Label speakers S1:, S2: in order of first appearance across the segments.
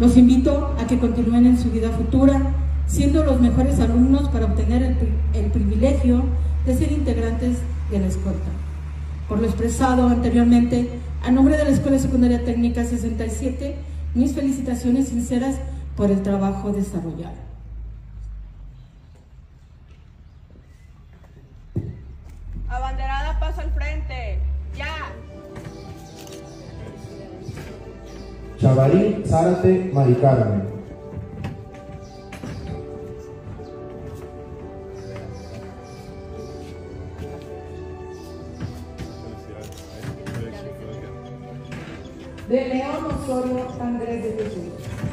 S1: Los invito a que continúen en su vida futura, siendo los mejores alumnos para obtener el privilegio de ser integrantes de la escolta. Por lo expresado anteriormente, a nombre de la Escuela Secundaria Técnica 67, mis felicitaciones sinceras por el trabajo desarrollado.
S2: Abanderada, paso al frente. ¡Ya!
S3: Chavarín Zárate Mari Carmen.
S4: De León Osorio Andrés de Jesús.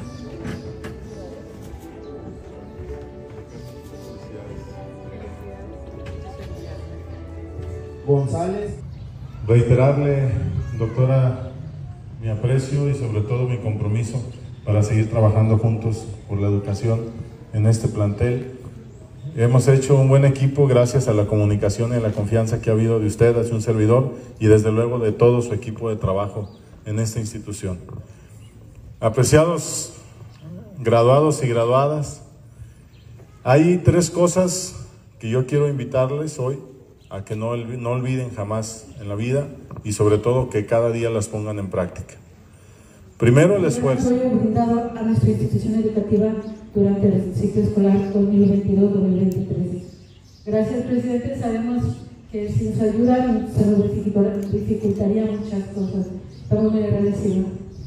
S3: González.
S5: Reiterarle, doctora, mi aprecio y sobre todo mi compromiso para seguir trabajando juntos por la educación en este plantel. Hemos hecho un buen equipo gracias a la comunicación y a la confianza que ha habido de usted hacia un servidor y desde luego de todo su equipo de trabajo en esta institución. Apreciados graduados y graduadas, hay tres cosas que yo quiero invitarles hoy a que no olviden jamás en la vida y sobre todo que cada día las pongan en práctica. Primero, el esfuerzo.
S1: El apoyo brindado a nuestra institución educativa durante el ciclo escolar 2022-2023. Gracias, presidente. Sabemos que sin su ayuda se nos dificultaría muchas cosas. Estamos muy agradecidos.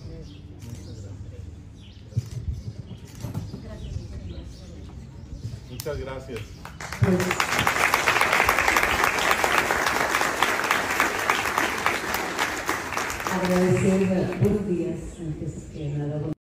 S5: Muchas gracias.
S6: Agradecer, buenos días, antes que nada.